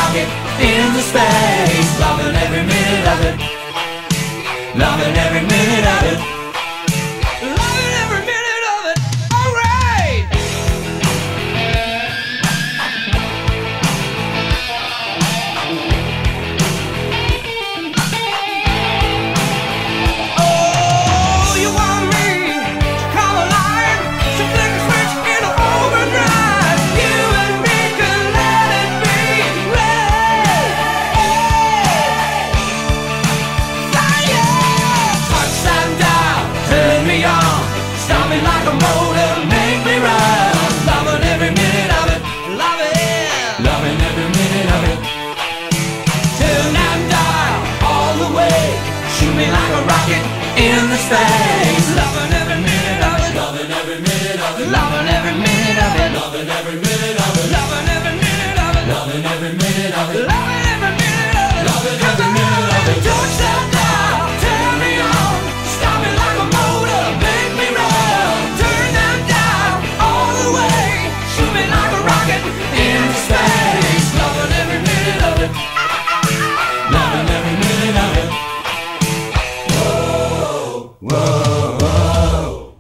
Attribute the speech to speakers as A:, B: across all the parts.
A: rocket into space. Loving every minute of it. Loving every minute of it. Loving every minute of it. All right. Oh, you want me to come alive, to flick a switch in overdrive. You and me can let it be red. Fire! Touchdown down, turn me on, stop me like a motor, make me run. Loving every minute of it, loving every minute of it. Turn and dial all the way, shoot me like a rocket in the space. Loving every minute of it, loving every minute of it, loving every minute of it, loving every minute of it, loving every minute of it, loving every minute of it, loving every minute of it, loving every minute of it. Touchdown down, turn me on, stop me like a motor, make me run. Turn and down all the way, shoot me like a rocket into space. Loving every minute of it, loving every minute of it. Whoa, whoa, whoa.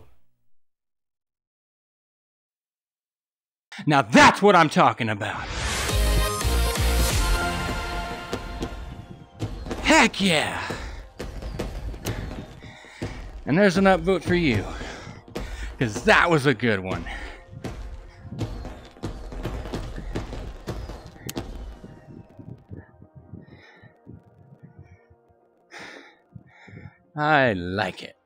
B: Now that's what I'm talking about. Heck yeah! And there's an upvote for you, because that was a good one. I like it.